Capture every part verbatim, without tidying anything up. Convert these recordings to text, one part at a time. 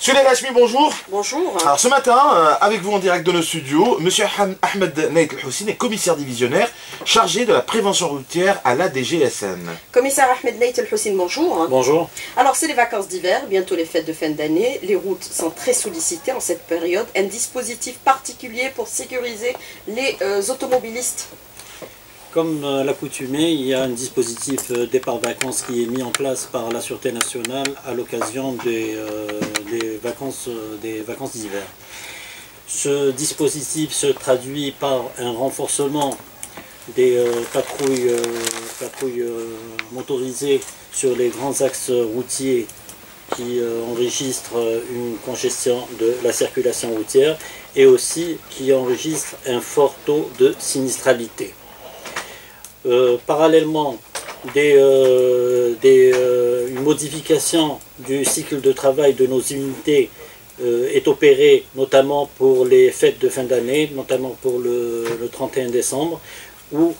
Suley Hachmi, bonjour. Bonjour. Alors ce matin, euh, avec vous en direct de nos studios, Monsieur Ahmed Naït El-Houssine est commissaire divisionnaire chargé de la prévention routière à l'A D G S N. Commissaire Ahmed Naït El-Houssine, bonjour. Bonjour. Alors c'est les vacances d'hiver, bientôt les fêtes de fin d'année. Les routes sont très sollicitées en cette période. Un dispositif particulier pour sécuriser les euh, automobilistes. Comme euh, l'accoutumée, il y a un dispositif euh, départ vacances qui est mis en place par la Sûreté nationale à l'occasion des, euh, des vacances euh, des vacances d'hiver. Ce dispositif se traduit par un renforcement des euh, patrouilles, euh, patrouilles euh, motorisées sur les grands axes routiers qui euh, enregistrent une congestion de la circulation routière et aussi qui enregistrent un fort taux de sinistralité. Euh, parallèlement, des, euh, des, euh, une modification du cycle de travail de nos unités euh, est opérée notamment pour les fêtes de fin d'année, notamment pour le, le trente et un décembre, où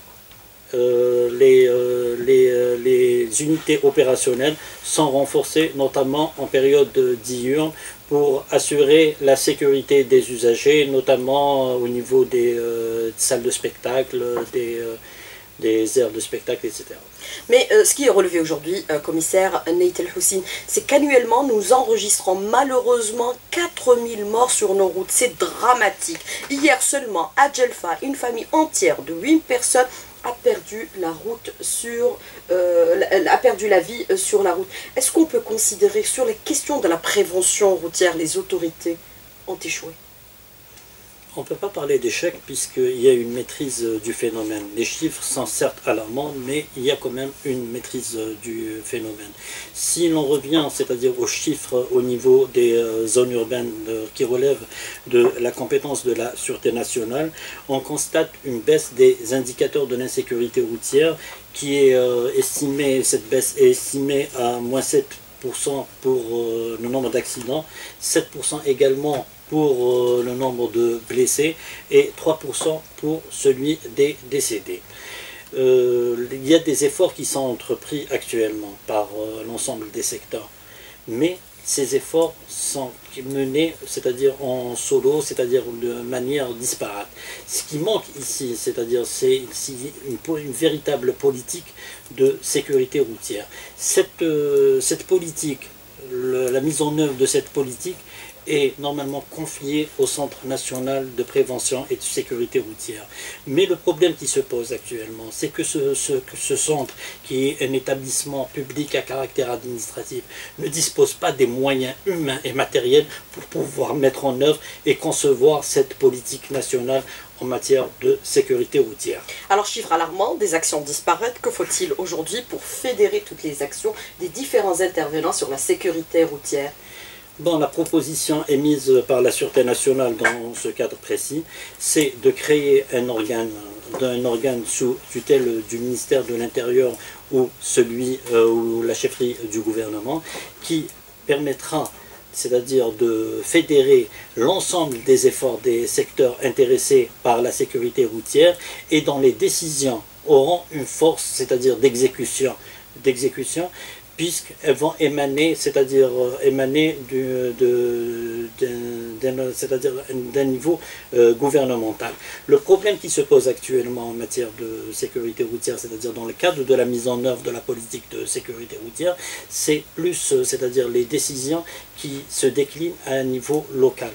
euh, les, euh, les, les unités opérationnelles sont renforcées notamment en période diurne pour assurer la sécurité des usagers, notamment au niveau des euh, salles de spectacle, des euh, des aires de spectacle, et cetera. Mais euh, ce qui est relevé aujourd'hui, euh, commissaire Naït El-Houssine, c'est qu'annuellement, nous enregistrons malheureusement quatre mille morts sur nos routes. C'est dramatique. Hier seulement, à Djelfa, une famille entière de huit personnes a perdu la route sur, euh, a perdu la vie sur la route. Est-ce qu'on peut considérer sur les questions de la prévention routière, les autorités ont échoué? On ne peut pas parler d'échec puisqu'il y a une maîtrise du phénomène. Les chiffres sont certes alarmants, mais il y a quand même une maîtrise du phénomène. Si l'on revient, c'est-à-dire aux chiffres au niveau des zones urbaines qui relèvent de la compétence de la Sûreté nationale, on constate une baisse des indicateurs de l'insécurité routière qui est estimée, cette baisse est estimée à moins sept pour cent pour le nombre d'accidents, sept pour cent également pour euh, le nombre de blessés et trois pour cent pour celui des décédés. Euh, il y a des efforts qui sont entrepris actuellement par euh, l'ensemble des secteurs, mais ces efforts sont menés, c'est-à-dire en solo, c'est-à-dire de manière disparate. Ce qui manque ici, c'est-à-dire c'est une, une véritable politique de sécurité routière. Cette, euh, cette politique, le, la mise en œuvre de cette politique est normalement confié au Centre national de prévention et de sécurité routière. Mais le problème qui se pose actuellement, c'est que ce, ce, que ce centre, qui est un établissement public à caractère administratif, ne dispose pas des moyens humains et matériels pour pouvoir mettre en œuvre et concevoir cette politique nationale en matière de sécurité routière. Alors, chiffre alarmant, des actions disparaissent. Que faut-il aujourd'hui pour fédérer toutes les actions des différents intervenants sur la sécurité routière ? Bon, la proposition émise par la Sûreté nationale dans ce cadre précis, c'est de créer un organe, un organe sous tutelle du ministère de l'Intérieur ou celui euh, ou la chefferie du gouvernement qui permettra, c'est-à-dire de fédérer l'ensemble des efforts des secteurs intéressés par la sécurité routière et dont les décisions auront une force, c'est-à-dire d'exécution, d'exécution puisqu'elles vont émaner, c'est-à-dire euh, émaner d'un niveau euh, gouvernemental. Le problème qui se pose actuellement en matière de sécurité routière, c'est-à-dire dans le cadre de la mise en œuvre de la politique de sécurité routière, c'est plus, euh, c'est-à-dire les décisions qui se déclinent à un niveau local.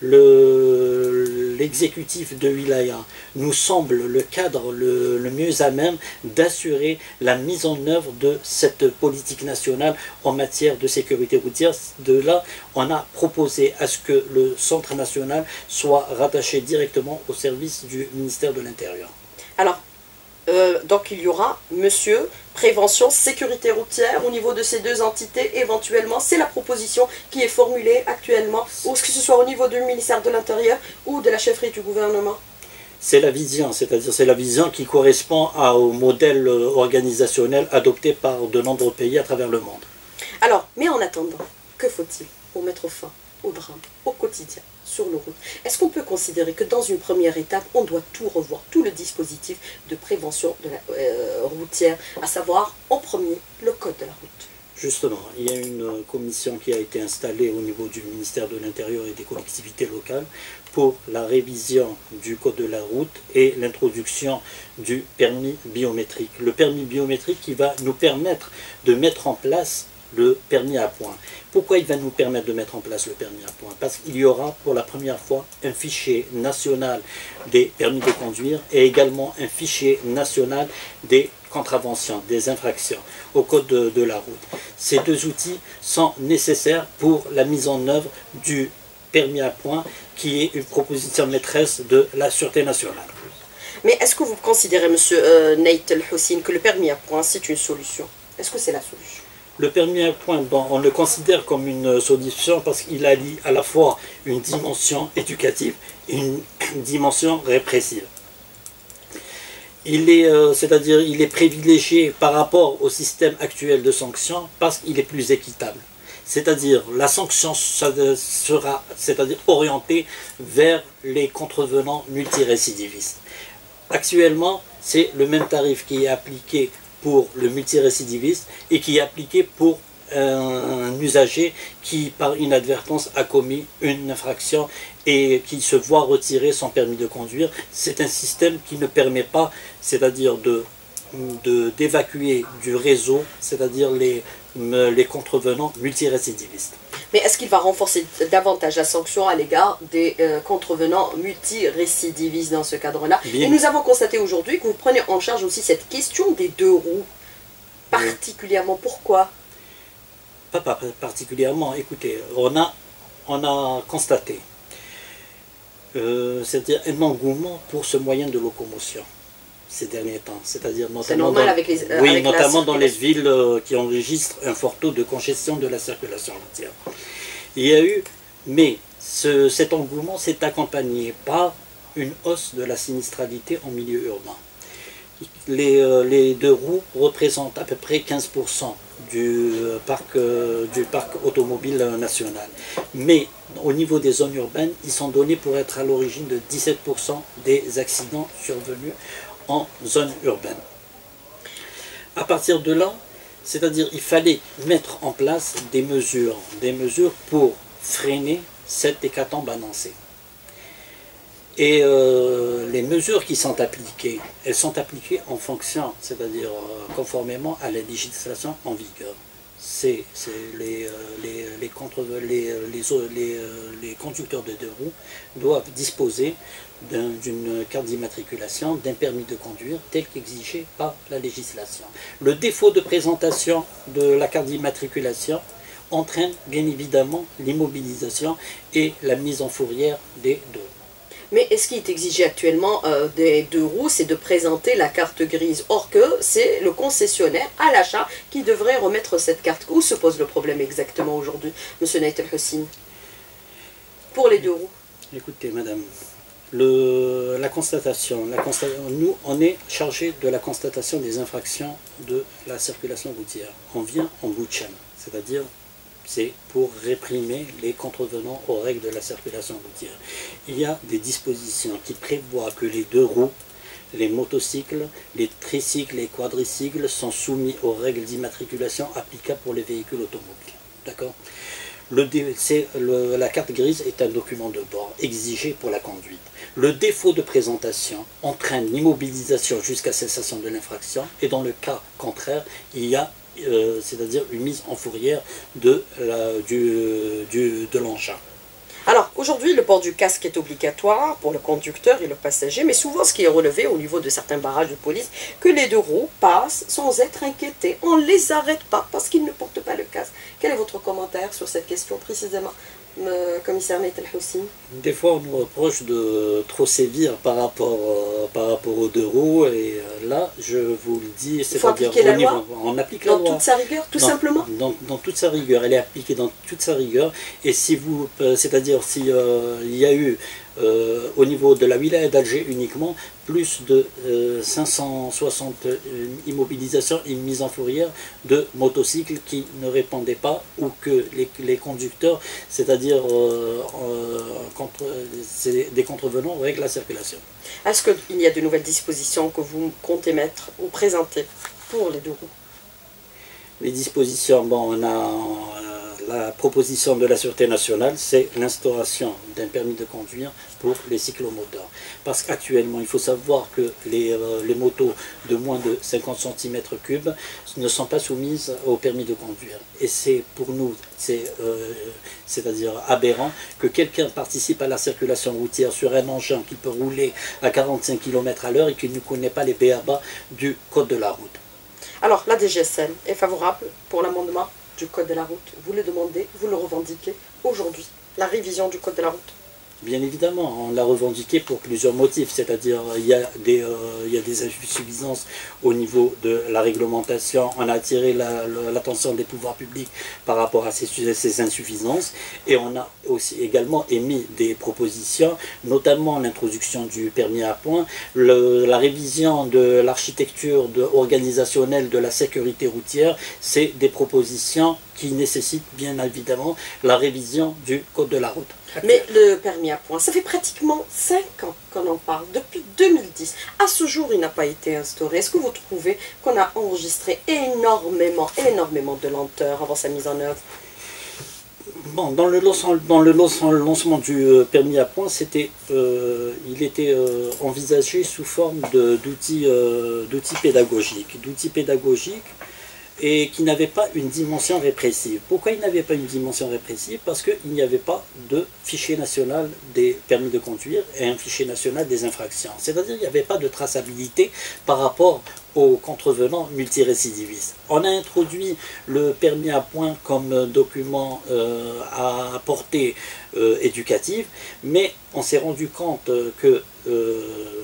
L'exécutif de Wilaya nous semble le cadre le, le mieux à même d'assurer la mise en œuvre de cette politique nationale en matière de sécurité routière. De là, on a proposé à ce que le Centre national soit rattaché directement au service du ministère de l'Intérieur. Alors, euh, donc il y aura, monsieur, prévention, sécurité routière au niveau de ces deux entités, éventuellement, c'est la proposition qui est formulée actuellement, ou que ce soit au niveau du ministère de l'Intérieur ou de la chefferie du gouvernement. C'est la vision, c'est-à-dire c'est la vision qui correspond à, au modèle organisationnel adopté par de nombreux pays à travers le monde. Alors, mais en attendant, que faut-il pour mettre fin au drame, au quotidien, sur nos routes? Est-ce qu'on peut considérer que dans une première étape, on doit tout revoir, tout le dispositif de prévention de la, euh, routière, à savoir en premier le code de la route? Justement, il y a une commission qui a été installée au niveau du ministère de l'Intérieur et des collectivités locales pour la révision du code de la route et l'introduction du permis biométrique. Le permis biométrique qui va nous permettre de mettre en place le permis à points. Pourquoi il va nous permettre de mettre en place le permis à points? Parce qu'il y aura pour la première fois un fichier national des permis de conduire et également un fichier national des contraventions, des infractions au code de, de la route. Ces deux outils sont nécessaires pour la mise en œuvre du permis à points qui est une proposition maîtresse de la Sûreté nationale. Mais est-ce que vous considérez, monsieur euh, Nait El Houssine, que le permis à points c'est une solution? Est-ce que c'est la solution? Le permis à points, bon, on le considère comme une solution parce qu'il allie à la fois une dimension éducative et une dimension répressive. Il est, euh, c'est-à-dire, il est privilégié par rapport au système actuel de sanctions parce qu'il est plus équitable. C'est-à-dire, la sanction sera, c'est-à-dire, orientée vers les contrevenants multirécidivistes. Actuellement, c'est le même tarif qui est appliqué pour le multirécidiviste et qui est appliqué pour un, un usager qui, par inadvertance, a commis une infraction et qui se voit retirer son permis de conduire. C'est un système qui ne permet pas, c'est-à-dire de, de, d'évacuer du réseau, c'est-à-dire les, les contrevenants multirécidivistes. Mais est-ce qu'il va renforcer davantage la sanction à l'égard des euh, contrevenants multirécidivistes dans ce cadre-là? Et nous avons constaté aujourd'hui que vous prenez en charge aussi cette question des deux roues. Particulièrement, oui. Pourquoi? Pas, pas particulièrement. Écoutez, on a, on a constaté euh, c'est-à-dire un engouement pour ce moyen de locomotion ces derniers temps, c'est-à-dire notamment, dans, avec les, euh, oui, avec notamment dans les villes euh, qui enregistrent un fort taux de congestion de la circulation routière. Il y a eu, mais ce, cet engouement s'est accompagné par une hausse de la sinistralité en milieu urbain. Les, euh, les deux roues représentent à peu près quinze pour cent du parc, euh, du parc automobile national. Mais au niveau des zones urbaines, ils sont donnés pour être à l'origine de dix-sept pour cent des accidents survenus en zone urbaine. À partir de là, c'est-à-dire il fallait mettre en place des mesures, des mesures pour freiner cette hécatombe annoncée. Et euh, les mesures qui sont appliquées, elles sont appliquées en fonction, c'est-à-dire euh, conformément à la législation en vigueur. C'est les, euh, les, les, contre, les, les, les, les conducteurs de deux roues doivent disposer d'une carte d'immatriculation, d'un permis de conduire tel qu'exigé par la législation. Le défaut de présentation de la carte d'immatriculation entraîne bien évidemment l'immobilisation et la mise en fourrière des deux. Mais est-ce qu'il est exigé actuellement euh, des deux roues, c'est de présenter la carte grise? Or que c'est le concessionnaire à l'achat qui devrait remettre cette carte. Où se pose le problème exactement aujourd'hui, monsieur Nait El Houssine, pour les deux roues? Écoutez, madame, le, la constatation, la consta nous, on est chargé de la constatation des infractions de la circulation routière. On vient en bout de chaîne, c'est-à-dire c'est pour réprimer les contrevenants aux règles de la circulation routière. Il y a des dispositions qui prévoient que les deux roues, les motocycles, les tricycles et les quadricycles sont soumis aux règles d'immatriculation applicables pour les véhicules automobiles. D'accord ? Le, le, la carte grise est un document de bord exigé pour la conduite. Le défaut de présentation entraîne l'immobilisation jusqu'à cessation de l'infraction et dans le cas contraire, il y a Euh, c'est-à-dire une mise en fourrière de, la, du, du, de l'engin. Alors, aujourd'hui, le port du casque est obligatoire pour le conducteur et le passager, mais souvent, ce qui est relevé au niveau de certains barrages de police, que les deux roues passent sans être inquiétés. On ne les arrête pas parce qu'ils ne portent pas le casque. Quel est votre commentaire sur cette question précisément, euh, commissaire Nait El Houssine? Des fois, on nous reproche de trop sévir par rapport, euh, par rapport aux deux roues, et euh, là, je vous le dis, c'est-à-dire au niveau, on applique la loi. Dans toute sa rigueur, tout dans, simplement dans, dans toute sa rigueur, elle est appliquée dans toute sa rigueur, et si vous, euh, c'est-à-dire si euh, il y a eu euh, au niveau de la wilaya d'Alger uniquement plus de euh, cinq cent soixante euh, immobilisations et mise en fourrière de motocycles qui ne répondaient pas ou que les, les conducteurs, c'est-à-dire euh, euh, contre, des contrevenants règlent la circulation. Est-ce qu'il y a de nouvelles dispositions que vous comptez mettre ou présenter pour les deux roues? Les dispositions, bon, on a euh, la proposition de la Sûreté nationale, c'est l'instauration d'un permis de conduire pour les cyclomoteurs. Parce qu'actuellement, il faut savoir que les, euh, les motos de moins de cinquante centimètres cubes ne sont pas soumises au permis de conduire. Et c'est pour nous, c'est euh, c'est-à-dire aberrant que quelqu'un participe à la circulation routière sur un engin qui peut rouler à quarante-cinq kilomètres à l'heure et qui ne connaît pas les b a ba du code de la route. Alors, la D G S N est favorable pour l'amendement du Code de la route. Vous le demandez, vous le revendiquez aujourd'hui, la révision du Code de la route. Bien évidemment, on l'a revendiqué pour plusieurs motifs, c'est-à-dire il y a des, euh, il y a des insuffisances au niveau de la réglementation, on a attiré l'attention la, la, des pouvoirs publics par rapport à ces, ces insuffisances, et on a aussi également émis des propositions, notamment l'introduction du permis à points, le, la révision de l'architecture organisationnelle de la sécurité routière, c'est des propositions qui nécessitent bien évidemment la révision du Code de la route. Mais le permis à points, ça fait pratiquement cinq ans qu'on en parle, depuis deux mille dix. À ce jour, il n'a pas été instauré. Est-ce que vous trouvez qu'on a enregistré énormément, énormément de lenteur avant sa mise en œuvre? Bon, dans le lancement, dans le lancement du permis à points, c'était, euh, il était euh, envisagé sous forme d'outils euh, d'outils pédagogiques. D'outils pédagogiques et qui n'avait pas une dimension répressive. Pourquoi il n'avait pas une dimension répressive? Parce qu'il n'y avait pas de fichier national des permis de conduire et un fichier national des infractions. C'est-à-dire qu'il n'y avait pas de traçabilité par rapport aux contrevenants multirécidivistes. On a introduit le permis à points comme document euh, à portée euh, éducative, mais on s'est rendu compte que euh,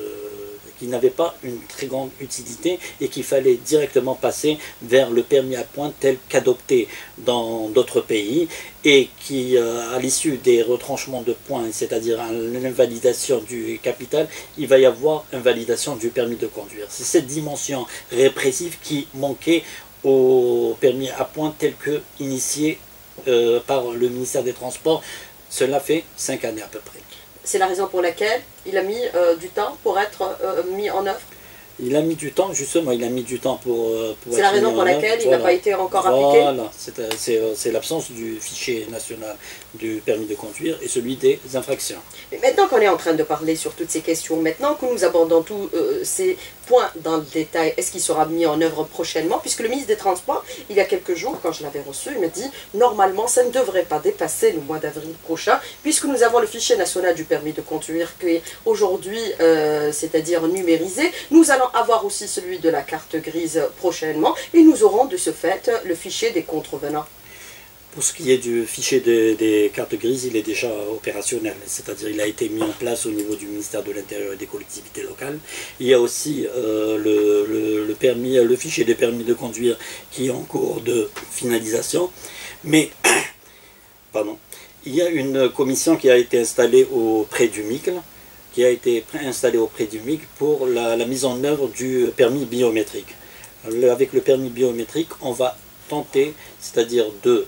qui n'avait pas une très grande utilité et qu'il fallait directement passer vers le permis à points tel qu'adopté dans d'autres pays et qui, à l'issue des retranchements de points, c'est-à-dire l'invalidation du capital, il va y avoir une validation du permis de conduire. C'est cette dimension répressive qui manquait au permis à points tel que initié euh, par le ministère des Transports. Cela fait cinq années à peu près. C'est la raison pour laquelle il a mis euh, du temps pour être euh, mis en œuvre. Il a mis du temps, justement, il a mis du temps pour, pour C'est la raison pour laquelle il n'a pas été encore appliqué. Voilà, c'est l'absence du fichier national du permis de conduire et celui des infractions. Mais maintenant qu'on est en train de parler sur toutes ces questions, maintenant que nous abordons tous euh, ces points dans le détail, est-ce qu'il sera mis en œuvre prochainement? Puisque le ministre des Transports, il y a quelques jours, quand je l'avais reçu, il m'a dit normalement ça ne devrait pas dépasser le mois d'avril prochain, puisque nous avons le fichier national du permis de conduire qui est aujourd'hui, euh, c'est-à-dire numérisé. Nous allons avoir aussi celui de la carte grise prochainement et nous aurons de ce fait le fichier des contrevenants. Pour ce qui est du fichier de, des cartes grises, il est déjà opérationnel, c'est-à-dire il a été mis en place au niveau du ministère de l'Intérieur et des collectivités locales. Il y a aussi euh, le, le, le, permis, le fichier des permis de conduire qui est en cours de finalisation, mais pardon, il y a une commission qui a été installée auprès du M I C L, qui a été installé auprès du M I C pour la, la mise en œuvre du permis biométrique. Le, avec le permis biométrique, on va tenter, c'est-à-dire de,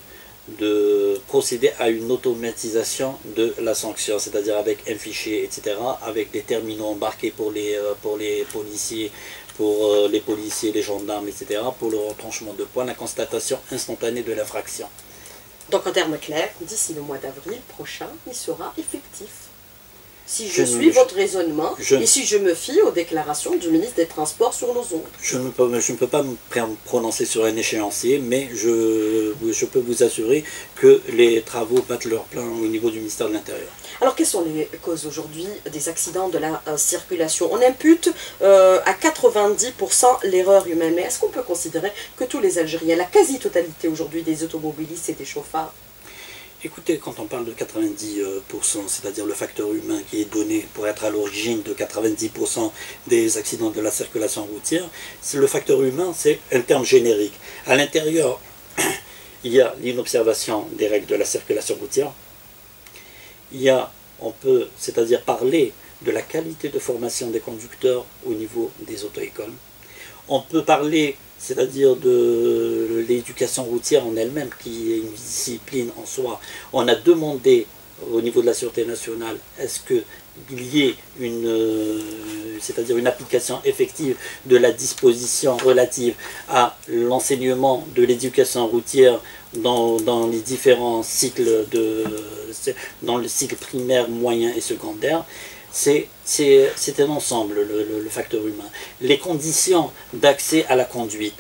de procéder à une automatisation de la sanction, c'est-à-dire avec un fichier, et cetera, avec des terminaux embarqués pour les, pour les policiers, pour les policiers, les gendarmes, et cetera, pour le retranchement de points, la constatation instantanée de l'infraction. Donc en termes clairs, d'ici le mois d'avril prochain, il sera effectif. Si je, je suis ne, votre je, raisonnement, je, et si je me fie aux déclarations du ministre des Transports sur nos ondes. Je ne peux, je ne peux pas me prononcer sur un échéancier, mais je, je peux vous assurer que les travaux battent leur plein au niveau du ministère de l'Intérieur. Alors quelles sont les causes aujourd'hui des accidents de la euh, circulation? On impute euh, à quatre-vingt-dix pour cent l'erreur humaine, mais est-ce qu'on peut considérer que tous les Algériens, la quasi-totalité aujourd'hui des automobilistes, c'est des chauffards? Écoutez, quand on parle de quatre-vingt-dix pour cent, c'est-à-dire le facteur humain qui est donné pour être à l'origine de quatre-vingt-dix pour cent des accidents de la circulation routière, le facteur humain, c'est un terme générique. À l'intérieur, il y a l'inobservation des règles de la circulation routière. Il y a, on peut, c'est-à-dire parler de la qualité de formation des conducteurs au niveau des auto-écoles. On peut parler, c'est-à-dire de l'éducation routière en elle-même, qui est une discipline en soi. On a demandé au niveau de la sûreté nationale, est-ce qu'il y ait une, euh, c'est-à-dire une application effective de la disposition relative à l'enseignement de l'éducation routière dans, dans les différents cycles, de, dans le cycle primaire, moyen et secondaire. C'est un ensemble, le, le, le facteur humain. Les conditions d'accès à la conduite,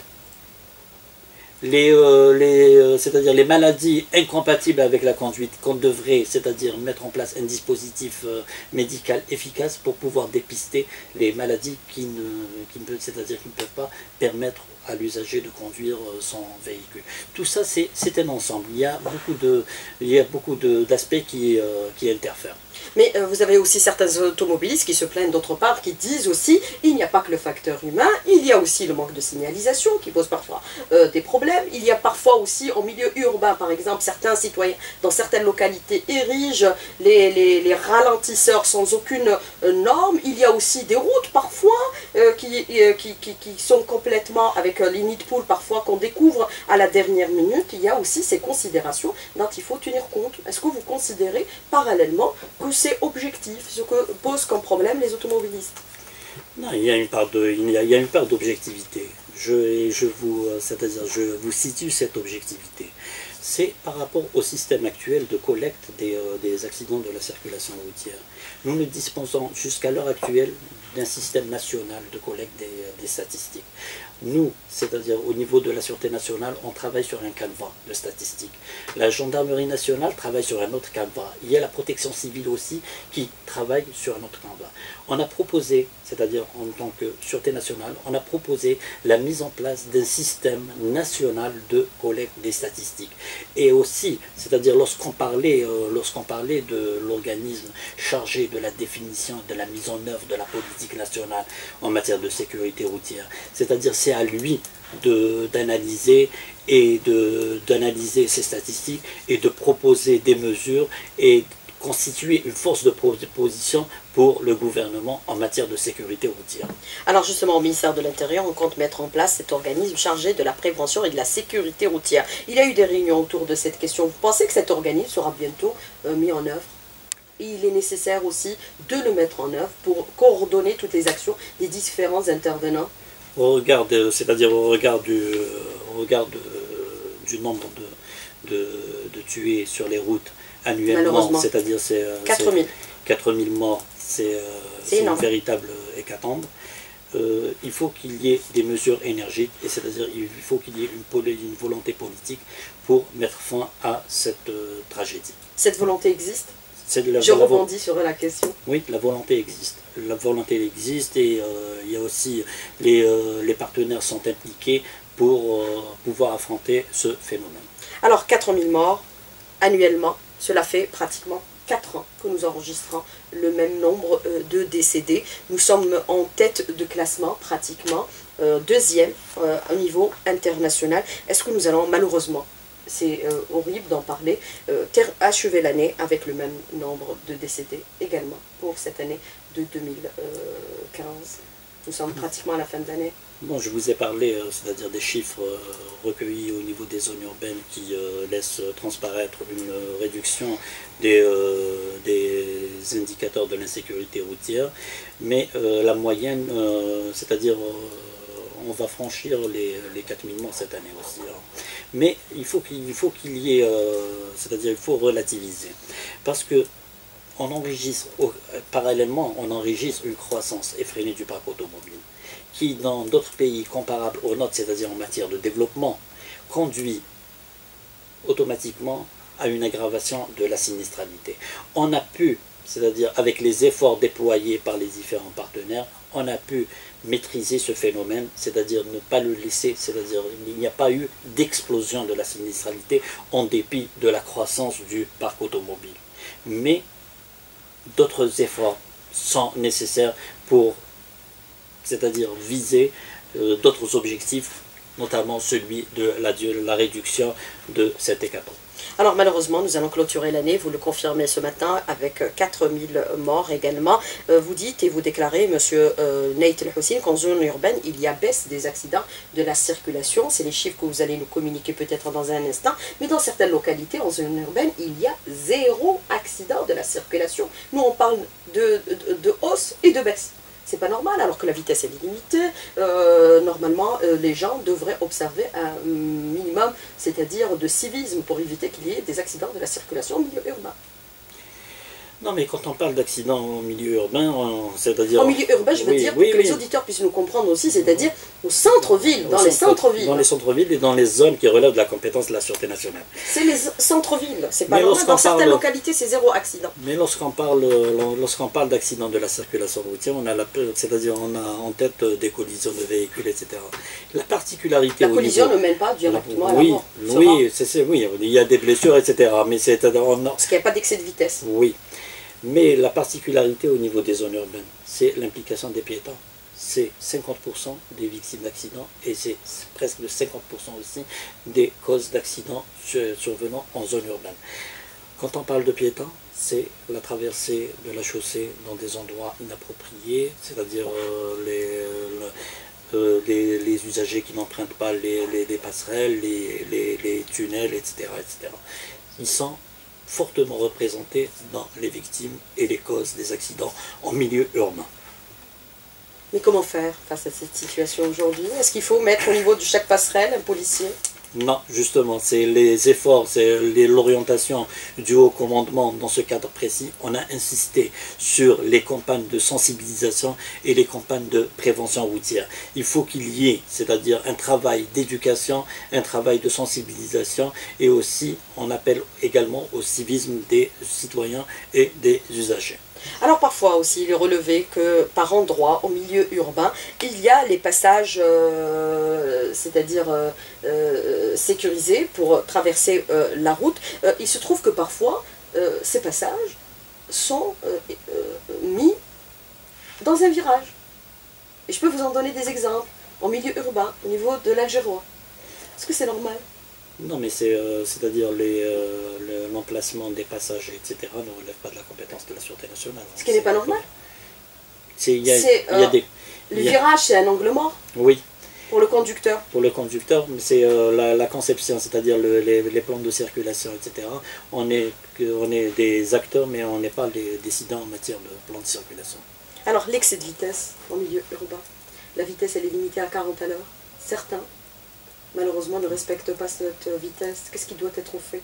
les, euh, les, euh, c'est-à-dire les maladies incompatibles avec la conduite, qu'on devrait, c'est-à-dire mettre en place un dispositif euh, médical efficace pour pouvoir dépister les maladies qui ne, qui ne, c'est-à-dire qui ne peuvent pas permettre à l'usager de conduire son véhicule. Tout ça, c'est un ensemble. Il y a beaucoup de, il y a beaucoup d'aspects qui, euh, qui interfèrent. Mais euh, vous avez aussi certains automobilistes qui se plaignent d'autre part, qui disent aussi il n'y a pas que le facteur humain, il y a aussi le manque de signalisation qui pose parfois euh, des problèmes. Il y a parfois aussi en milieu urbain, par exemple, certains citoyens dans certaines localités érigent les, les, les ralentisseurs sans aucune euh, norme. Il y a aussi des routes parfois euh, qui, euh, qui, qui, qui sont complètement avec euh, les nids de poules parfois qu'on découvre à la dernière minute. Il y a aussi ces considérations dont il faut tenir compte. Est-ce que vous considérez parallèlement que c'est objectif, ce que posent comme problème les automobilistes? Non, il y a une part de, il y a, il y a une part d'objectivité. Je, je vous, c'est-à-dire, je vous situe cette objectivité. C'est par rapport au système actuel de collecte des, euh, des accidents de la circulation routière. Nous ne disposons jusqu'à l'heure actuelle d'un système national de collecte des, des statistiques. Nous, c'est-à-dire au niveau de la Sûreté nationale, on travaille sur un canevas de statistiques. La Gendarmerie nationale travaille sur un autre canevas. Il y a la Protection civile aussi qui travaille sur un autre canevas. On a proposé, c'est-à-dire en tant que Sûreté nationale, on a proposé la mise en place d'un système national de collecte des statistiques. Et aussi, c'est-à-dire lorsqu'on parlait, euh, lorsqu'on parlait de l'organisme chargé de la définition et de la mise en œuvre de la politique nationale en matière de sécurité routière, c'est-à-dire c'est à lui d'analyser et d'analyser ces statistiques et de proposer des mesures et constituer une force de proposition pour le gouvernement en matière de sécurité routière. Alors justement, au ministère de l'Intérieur, on compte mettre en place cet organisme chargé de la prévention et de la sécurité routière. Il y a eu des réunions autour de cette question. Vous pensez que cet organisme sera bientôt euh, mis en œuvre? Il est nécessaire aussi de le mettre en œuvre pour coordonner toutes les actions des différents intervenants. Au regard, c'est-à-dire au regard du, au regard de, du nombre de, de, de tués sur les routes annuellement, c'est-à-dire c'est quatre mille morts, c'est euh, une véritable hécatombe. Euh, il faut qu'il y ait des mesures énergiques, et c'est-à-dire il faut qu'il y ait une, une volonté politique pour mettre fin à cette euh, tragédie. Cette volonté existe? La, Je rebondis sur la question. Oui, la volonté existe. La volonté existe et euh, il y a aussi les, euh, les partenaires sont impliqués pour euh, pouvoir affronter ce phénomène. Alors quatre mille morts annuellement, cela fait pratiquement quatre ans que nous enregistrons le même nombre euh, de décédés. Nous sommes en tête de classement pratiquement, euh, deuxième euh, au niveau international. Est-ce que nous allons malheureusement, c'est euh, horrible d'en parler, euh, achever l'année avec le même nombre de décédés également pour cette année de deux mille quinze. Nous sommes pratiquement à la fin de l'année. Bon, je vous ai parlé, euh, c'est-à-dire des chiffres euh, recueillis au niveau des zones urbaines qui euh, laissent transparaître une euh, réduction des, euh, des indicateurs de l'insécurité routière, mais euh, la moyenne, euh, c'est-à-dire euh, on va franchir les, les quatre mille morts cette année aussi. Alors. Mais il faut qu'il faut qu'il y ait, euh, c'est-à-dire il faut relativiser, parce que on enregistre, parallèlement, on enregistre une croissance effrénée du parc automobile, qui dans d'autres pays comparables au nôtre, c'est-à-dire en matière de développement, conduit automatiquement à une aggravation de la sinistralité. On a pu, c'est-à-dire avec les efforts déployés par les différents partenaires, on a pu maîtriser ce phénomène, c'est-à-dire ne pas le laisser, c'est-à-dire il n'y a pas eu d'explosion de la sinistralité en dépit de la croissance du parc automobile. Mais d'autres efforts sont nécessaires pour, c'est-à-dire viser euh, d'autres objectifs notamment celui de la, de la réduction de cet hécatombe. Alors malheureusement, nous allons clôturer l'année, vous le confirmez ce matin, avec quatre mille morts également. Euh, vous dites et vous déclarez, monsieur euh, Nait El-Hussein, qu'en zone urbaine, il y a baisse des accidents de la circulation. C'est les chiffres que vous allez nous communiquer peut-être dans un instant. Mais dans certaines localités, en zone urbaine, il y a zéro accident de la circulation. Nous, on parle de, de, de hausse et de baisse. C'est pas normal, alors que la vitesse est limitée. Euh, normalement, euh, les gens devraient observer un minimum, c'est-à-dire de civisme, pour éviter qu'il y ait des accidents de la circulation au milieu urbain. Non, mais quand on parle d'accident au milieu urbain, c'est-à-dire... En milieu urbain, je veux oui, dire, oui, que oui. les auditeurs puissent nous comprendre aussi, c'est-à-dire au centre-ville, dans Au les centre- centres-villes. Dans les centres-villes et dans les zones qui relèvent de la compétence de la Sûreté nationale. C'est les centres-villes, c'est pas Mais normal. lorsqu'on Dans certaines parle- localités, c'est zéro accident. Mais lorsqu'on parle, lorsqu'on parle d'accident de la circulation routière, on a la, c'est-à-dire on a en tête des collisions de véhicules, et cetera. La particularité La au collision niveau- ne mène pas directement à la oui, mort. c'est oui, rare, c'est, c'est- oui, il y a des blessures, et cetera. Mais c'est, on a- Parce qu'il n'y a pas d'excès de vitesse. oui. Mais la particularité au niveau des zones urbaines, c'est l'implication des piétons. C'est cinquante pour cent des victimes d'accidents et c'est presque cinquante pour cent aussi des causes d'accidents sur- survenant en zone urbaine. Quand on parle de piétons, c'est la traversée de la chaussée dans des endroits inappropriés, c'est-à-dire euh, les, le- euh, les, les usagers qui n'empruntent pas les, les- les passerelles, les, les- les tunnels, et cetera, et cetera. Ils sont fortement représentés dans les victimes et les causes des accidents en milieu urbain. Mais comment faire face à cette situation aujourd'hui? Est-ce qu'il faut mettre au niveau de chaque passerelle un policier? Non, justement, c'est les efforts, c'est les- l'orientation du haut commandement dans ce cadre précis. On a insisté sur les campagnes de sensibilisation et les campagnes de prévention routière. Il faut qu'il y ait, c'est-à-dire un travail d'éducation, un travail de sensibilisation et aussi, on appelle également au civisme des citoyens et des usagers. Alors parfois aussi, il est relevé que par endroits, au milieu urbain, il y a les passages, euh, c'est-à-dire euh, euh, sécurisés pour traverser euh, la route. Euh, il se trouve que parfois, euh, ces passages sont euh, euh, mis dans un virage. Et je peux vous en donner des exemples, en milieu urbain, au niveau de l'Algérois. Est-ce que c'est normal? Non, mais c'est, euh, c'est-à-dire les, euh, le- l'emplacement des passages, et cetera, ne relève pas de la compétence de la Sûreté nationale. Ce qui n'est pas normal. C'est, il y a, C'est, il y a euh, des... Le il y a- virage, c'est un angle mort Oui, pour le conducteur. pour le conducteur, mais c'est euh, la, la conception, c'est-à-dire le- les, les plans de circulation, et cetera. On est, que- on est des acteurs, mais on n'est pas les décidants en matière de plan de circulation. Alors, l'excès de vitesse en milieu urbain. La vitesse, elle est limitée à quarante à l'heure. Certains, malheureusement, ne respectent pas cette vitesse. Qu'est-ce qui doit être fait?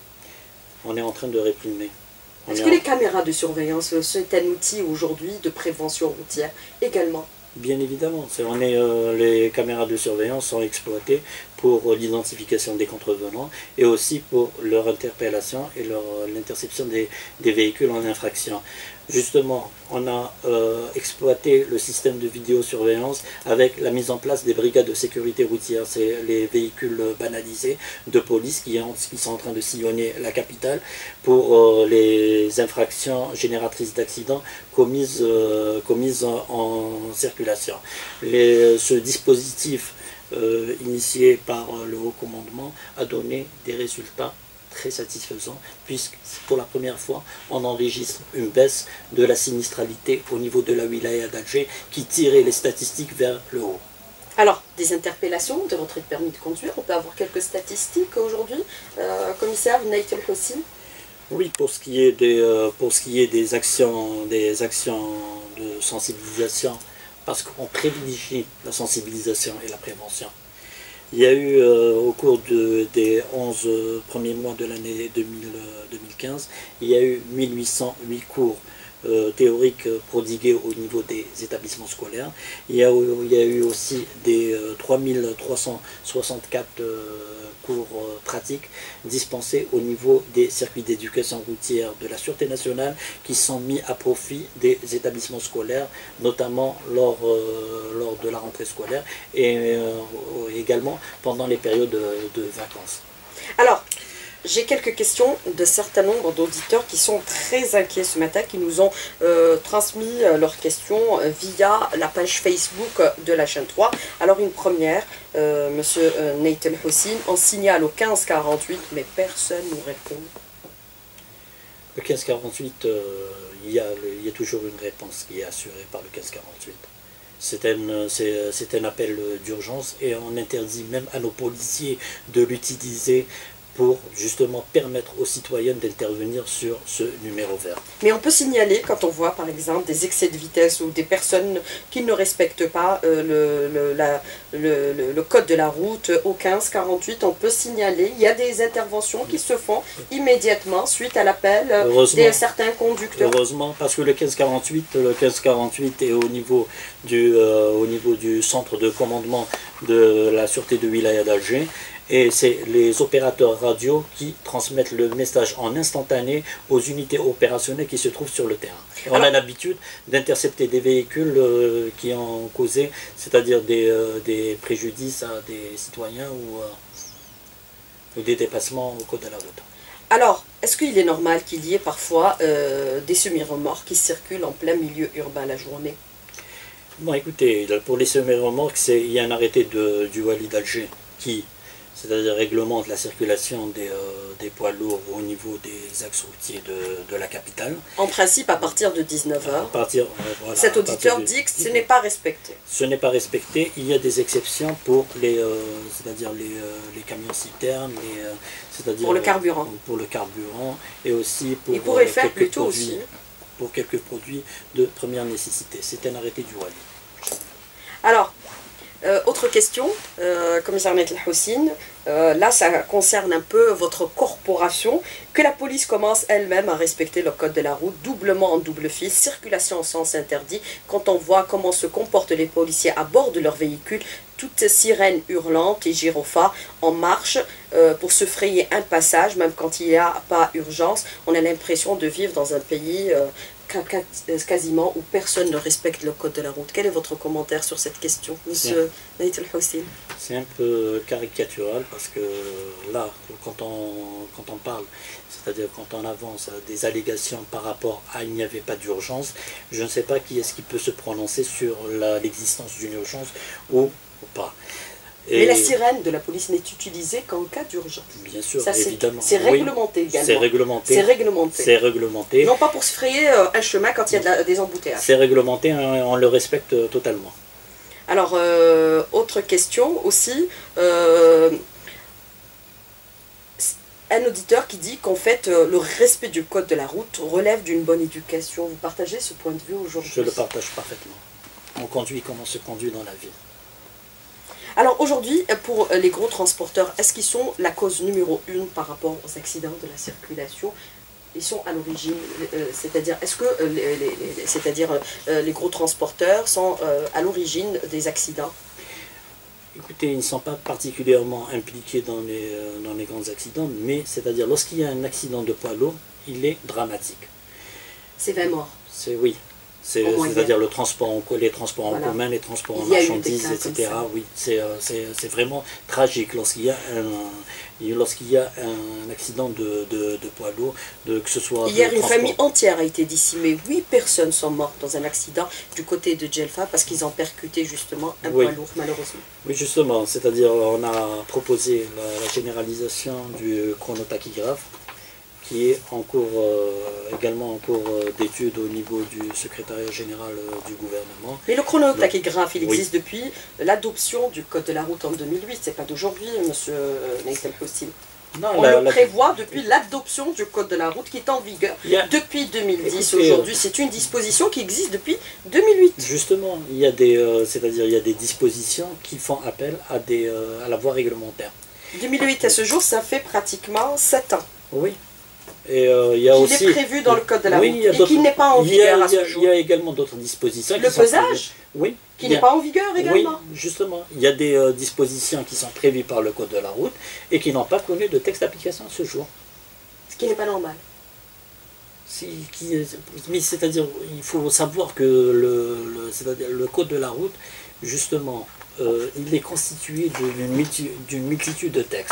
On est en train de réprimer. On Est-ce est que en- les caméras de surveillance, c'est un outil aujourd'hui de prévention routière également? Bien évidemment, c'est, on est, euh, les caméras de surveillance sont exploitées pour euh, l'identification des contrevenants et aussi pour leur interpellation et leur, l'interception des, des véhicules en infraction. Justement, on a euh, exploité le système de vidéosurveillance avec la mise en place des brigades de sécurité routière. C'est les véhicules banalisés de police qui, ont- qui sont en train de sillonner la capitale pour euh, les infractions génératrices d'accidents commises, euh, commises en, en circulation. Les- ce dispositif euh, initié par euh, le haut commandement a donné des résultats très satisfaisant puisque pour la première fois on enregistre une baisse de la sinistralité au niveau de la wilaya d'Alger qui tirait les statistiques vers le haut. Alors, des interpellations, de retrait de permis de conduire, on peut avoir quelques statistiques aujourd'hui. Euh, commissaire Nait El-Hussein. Oui, pour ce qui est des, euh, pour ce qui est des actions, des actions de sensibilisation, parce qu'on privilégie la sensibilisation et la prévention. Il y a eu euh, au cours de, des onze premiers mois de l'année deux mille, euh, deux mille quinze, il y a eu mille huit cent huit cours euh, théoriques prodigués au niveau des établissements scolaires. Il y a, il y a eu aussi des euh, trois mille trois cent soixante-quatre euh, cours euh, pratiques dispensés au niveau des circuits d'éducation routière de la Sûreté nationale qui sont mis à profit des établissements scolaires, notamment lors, euh, lors de la rentrée scolaire et euh, également pendant les périodes de, de vacances. Alors, J'ai quelques questions de certains nombre d'auditeurs qui sont très inquiets ce matin, qui nous ont euh, transmis euh, leurs questions euh, via la page Facebook de la chaîne trois. Alors une première, euh, monsieur euh, Nate El Houssine, on signale au quinze quarante-huit, mais personne ne nous répond. Le quinze quarante-huit, euh, il, y a le, il y a toujours une réponse qui est assurée par le quinze quarante-huit. C'est un, c'est un appel d'urgence et on interdit même à nos policiers de l'utiliser pour justement permettre aux citoyens d'intervenir sur ce numéro vert. Mais on peut signaler quand on voit par exemple des excès de vitesse ou des personnes qui ne respectent pas euh, le, le, la, le, le, le code de la route au quinze quarante-huit, on peut signaler. Il y a des interventions qui se font immédiatement suite à l'appel euh, de certains conducteurs. Heureusement, parce que le quinze quarante-huit, le quinze quarante-huit est au niveau du, euh, au niveau du centre de commandement de la sûreté de Wilaya d'Alger. Et c'est les opérateurs radio qui transmettent le message en instantané aux unités opérationnelles qui se trouvent sur le terrain. Et on Alors, a l'habitude d'intercepter des véhicules euh, qui ont causé, c'est-à-dire des, euh, des préjudices à des citoyens ou, euh, ou des dépassements au code de la route. Alors, est-ce qu'il est normal qu'il y ait parfois euh, des semi-remorques qui circulent en plein milieu urbain la journée? Bon, écoutez, pour les semi-remorques, il y a un arrêté de, du Wali d'Alger qui... c'est-à-dire réglemente la circulation des, euh, des poids lourds au niveau des axes routiers de, de la capitale. En principe, à partir de dix-neuf heures. À partir, euh, voilà, Cet auditeur de... dit que ce n'est pas respecté. Ce n'est pas respecté. Il y a des exceptions pour les, euh, c'est-à-dire les, euh, les camions citernes, les, euh, c'est-à-dire pour le carburant. Pour le carburant et aussi pour. Il pourrait euh, faire plutôt produits, aussi. Pour quelques produits de première nécessité. C'est un arrêté du Wali. Alors. Euh, autre question, euh, commissaire Nate El Houssine, euh, là ça concerne un peu votre corporation, que la police commence elle-même à respecter le code de la route, doublement en double fil, circulation en sens interdit, quand on voit comment se comportent les policiers à bord de leur véhicule, toutes sirènes hurlantes et gyrophares en marche euh, pour se frayer un passage, même quand il n'y a pas urgence, on a l'impression de vivre dans un pays... Euh, quasiment où personne ne respecte le code de la route. Quel est votre commentaire sur cette question, monsieur Nate El Houssine? C'est un peu caricatural parce que là, quand on, quand on parle, c'est-à-dire quand on avance des allégations par rapport à il n'y avait pas d'urgence, je ne sais pas qui est-ce qui peut se prononcer sur l'existence d'une urgence ou, ou pas. Et mais la sirène de la police n'est utilisée qu'en cas d'urgence. Bien sûr, ça, évidemment. C'est réglementé oui, également. C'est réglementé. C'est réglementé. C'est réglementé. Non pas pour se frayer euh, un chemin quand il y a de la, des embouteillages. C'est réglementé, on le respecte totalement. Alors, euh, autre question aussi. Euh, un auditeur qui dit qu'en fait, euh, le respect du code de la route relève d'une bonne éducation. Vous partagez ce point de vue aujourd'hui? Je le partage parfaitement. On conduit comme on se conduit dans la vie. Alors aujourd'hui, pour les gros transporteurs, est-ce qu'ils sont la cause numéro une par rapport aux accidents de la circulation? Ils sont à l'origine, euh, c'est-à-dire, est-ce que euh, les, les, les, c'est-à-dire, euh, les gros transporteurs sont euh, à l'origine des accidents? Écoutez, ils ne sont pas particulièrement impliqués dans les, euh, dans les grands accidents, mais c'est-à-dire, lorsqu'il y a un accident de poids lourd, il est dramatique. C'est vingt morts. C'est oui. C'est-à-dire le transport en, les transports en voilà. commun, les transports en marchandises, et cetera. Oui, c'est euh, vraiment tragique lorsqu'il y a un, lorsqu'il y a un accident de, de, de poids lourd, de, que ce soit... Hier, une famille entière a été décimée. Huit personnes sont mortes dans un accident du côté de Djelfa parce qu'ils ont percuté justement un oui. poids lourd, malheureusement. Oui, justement. C'est-à-dire on a proposé la, la généralisation du chronotachygraphe, qui est en cours, euh, également en cours euh, d'étude au niveau du secrétariat général euh, du gouvernement. Mais le chronotachygraphe, il existe oui. depuis l'adoption du code de la route en deux mille huit, c'est pas d'aujourd'hui, monsieur Nate El Houssine. On la, le la... prévoit depuis l'adoption du code de la route qui est en vigueur a... depuis deux mille dix. Aujourd'hui, c'est une disposition qui existe depuis deux mille huit. Justement, il y a des, euh, c'est-à-dire il y a des dispositions qui font appel à, des, euh, à la voie réglementaire. deux mille huit à ce jour, ça fait pratiquement sept ans. Oui. Et euh, il y a qui aussi... est prévu dans le code de la oui, route et qui n'est pas en vigueur a, à ce jour. Il y a également d'autres dispositions. Le qui pesage sont oui, qui n'est pas en vigueur également. Oui, justement. Il y a des euh, dispositions qui sont prévues par le code de la route et qui n'ont pas connu de texte d'application à ce jour. Ce qui n'est pas normal. Si, qui, mais c'est-à-dire, il faut savoir que le, le, c'est-à-dire le code de la route, justement, euh, il est constitué d'une multitude de textes.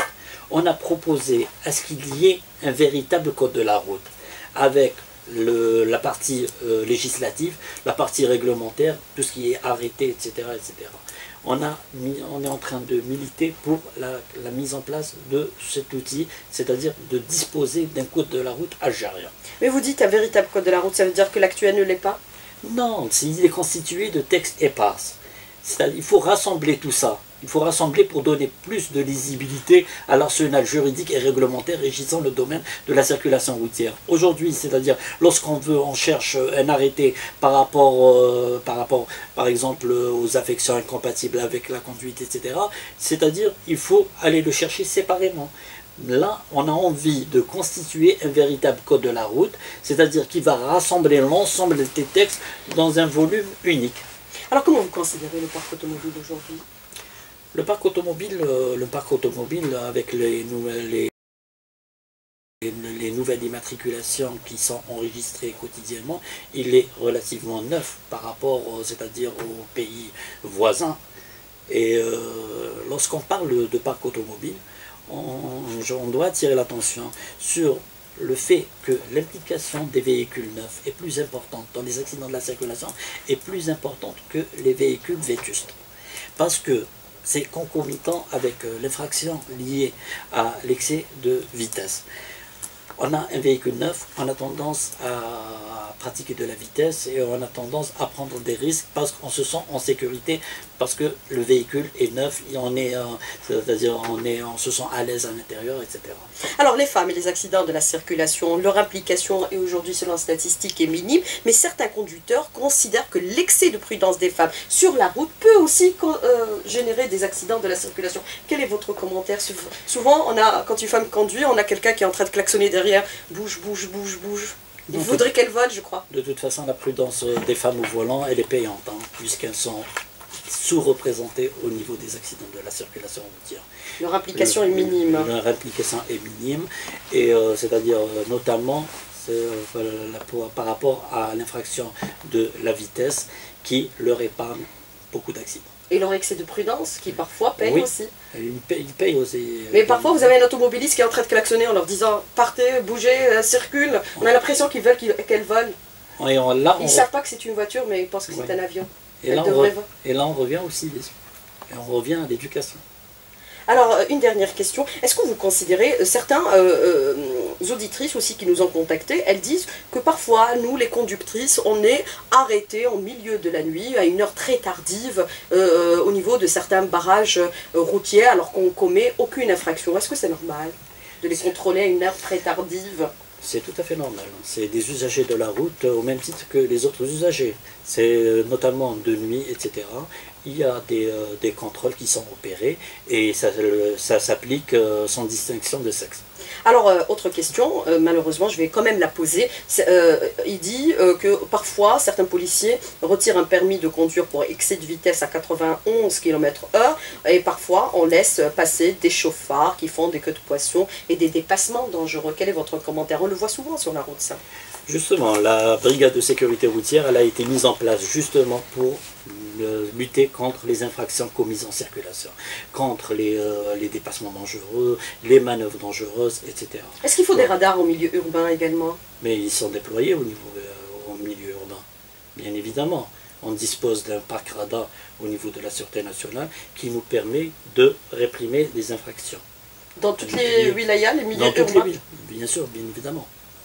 on a proposé à ce qu'il y ait un véritable code de la route, avec le, la partie euh, législative, la partie réglementaire, tout ce qui est arrêté, et cetera, et cetera. On, a mis, on est en train de militer pour la, la mise en place de cet outil, c'est-à-dire de disposer d'un code de la route algérien. Mais vous dites un véritable code de la route, ça veut dire que l'actuel ne l'est pas? Non, il est constitué de textes épars. C'est-à-dire il faut rassembler tout ça. Il faut rassembler pour donner plus de lisibilité à l'arsenal juridique et réglementaire régissant le domaine de la circulation routière. Aujourd'hui, c'est-à-dire lorsqu'on veut, on cherche un arrêté par rapport, euh, par rapport, par exemple, aux affections incompatibles avec la conduite, et cetera. C'est-à-dire il faut aller le chercher séparément. Là, on a envie de constituer un véritable code de la route, c'est-à-dire qui va rassembler l'ensemble des textes dans un volume unique. Alors comment vous considérez le parc automobile aujourd'hui? Le parc automobile, le parc automobile avec les nouvelles, les, les nouvelles immatriculations qui sont enregistrées quotidiennement, il est relativement neuf par rapport, c'est-à-dire aux pays voisins. Et euh, lorsqu'on parle de parc automobile, on, on doit attirer l'attention sur le fait que l'implication des véhicules neufs est plus importante dans les accidents de la circulation est plus importante que les véhicules vétustes. Parce que c'est concomitant avec l'infraction liée à l'excès de vitesse. On a un véhicule neuf, on a tendance à pratiquer de la vitesse et on a tendance à prendre des risques parce qu'on se sent en sécurité, parce que le véhicule est neuf et on, est, c'est-à-dire on, est, on se sent à l'aise à l'intérieur, et cetera. Alors les femmes et les accidents de la circulation, leur implication est aujourd'hui selon les statistiques est minime, mais certains conducteurs considèrent que l'excès de prudence des femmes sur la route peut aussi euh, générer des accidents de la circulation. Quel est votre commentaire? Souvent, on a, quand une femme conduit, on a quelqu'un qui est en train de klaxonner derrière, bouge, bouge, bouge, bouge. Il Donc, faudrait qu'elle vole, je crois. De toute façon, la prudence des femmes au volant, elle est payante, hein, puisqu'elles sont sous-représentées au niveau des accidents de la circulation routière. Leur implication le, est minime. Leur implication est minime, et euh, c'est-à-dire euh, notamment euh, pour, par rapport à l'infraction de la vitesse qui leur épargne beaucoup d'accidents. Et leur excès de prudence qui parfois paye oui, aussi. Ils payent, ils payent aussi. Mais parfois vous avez un automobiliste qui est en train de klaxonner en leur disant partez, bougez, euh, circule. On a l'impression qu'ils veulent qu'elle vole. Et on, là, ils ne on... savent pas que c'est une voiture, mais ils pensent que c'est ouais. un avion. Et là, re... et là on revient aussi, et on revient à l'éducation. Alors, une dernière question. Est-ce que vous considérez, euh, certains euh, euh, auditrices aussi qui nous ont contactés, elles disent que parfois, nous, les conductrices, on est arrêtés en milieu de la nuit, à une heure très tardive, euh, au niveau de certains barrages euh, routiers, alors qu'on ne commet aucune infraction. Est-ce que c'est normal de les contrôler à une heure très tardive? C'est tout à fait normal. C'est des usagers de la route au même titre que les autres usagers. C'est notamment de nuit, et cetera. Il y a des, euh, des contrôles qui sont opérés et ça, ça s'applique euh, sans distinction de sexe. Alors, euh, autre question, euh, malheureusement, je vais quand même la poser. Euh, il dit euh, que parfois, certains policiers retirent un permis de conduire pour excès de vitesse à quatre-vingt-onze kilomètres heure et parfois, on laisse passer des chauffards qui font des queues de poisson et des dépassements dangereux. Quel est votre commentaire? On le voit souvent sur la route, ça. Justement, la brigade de sécurité routière, elle a été mise en place justement pour lutter contre les infractions commises en circulation, contre les, euh, les dépassements dangereux, les manœuvres dangereuses, et cetera. Est-ce qu'il faut ouais. des radars au milieu urbain également? Mais ils sont déployés au, niveau, euh, au milieu urbain, bien évidemment. On dispose d'un parc radar au niveau de la Sûreté nationale qui nous permet de réprimer les infractions. Dans toutes les wilayas, les milieux Dans urbains? toutes les villes, bien sûr, bien évidemment.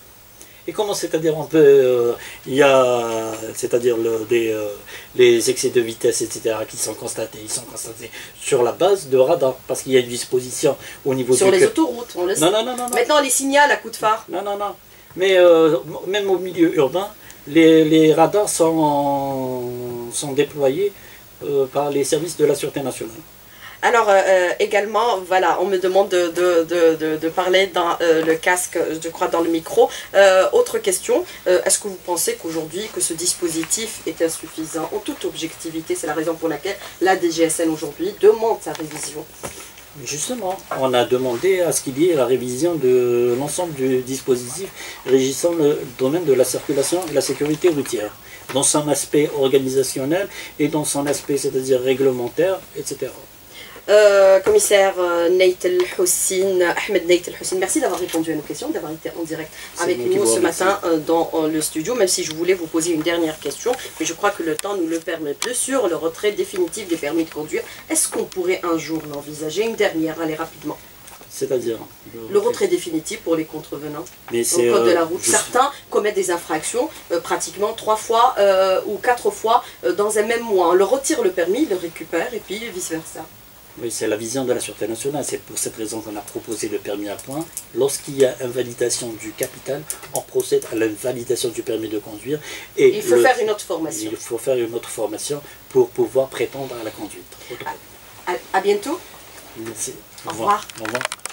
Et comment, c'est-à-dire, on peut, euh, il y a, c'est-à-dire le, des, euh, les excès de vitesse, et cetera, qui sont constatés, ils sont constatés sur la base de radar, parce qu'il y a une disposition au niveau sur du... les autoroutes, on le sait. Non, non, non, non. Maintenant, les signale à coup de phare. Non, non, non. Mais euh, même au milieu urbain, les, les radars sont, en, sont déployés euh, par les services de la Sûreté nationale. Alors euh, également, voilà, on me demande de, de, de, de, de parler dans euh, le casque, je crois dans le micro. Euh, autre question, euh, est-ce que vous pensez qu'aujourd'hui, que ce dispositif est insuffisant? En toute objectivité, c'est la raison pour laquelle la D G S N aujourd'hui demande sa révision. Justement, on a demandé à ce qu'il y ait la révision de l'ensemble du dispositif régissant le domaine de la circulation et la sécurité routière, dans son aspect organisationnel et dans son aspect, c'est-à-dire réglementaire, et cetera. Euh, commissaire euh, Nait El Houssine, Ahmed Nait El Houssine, merci d'avoir répondu à nos questions, d'avoir été en direct avec nous ce matin euh, dans euh, le studio, même si je voulais vous poser une dernière question, mais je crois que le temps nous le permet plus. Sur le retrait définitif des permis de conduire, est-ce qu'on pourrait un jour l'envisager? Une dernière, allez rapidement. C'est-à-dire le, le retrait définitif pour les contrevenants mais au code euh, de la route. Certains commettent des infractions euh, pratiquement trois fois euh, ou quatre fois euh, dans un même mois. On leur retire le permis, ils le récupèrent et puis vice-versa. Oui, c'est la vision de la Sûreté nationale. C'est pour cette raison qu'on a proposé le permis à points. Lorsqu'il y a invalidation du capital, on procède à l'invalidation du permis de conduire. Et il faut le, faire une autre formation. Il faut faire une autre formation pour pouvoir prétendre à la conduite. À, à, à bientôt. Merci. Au revoir. Au revoir.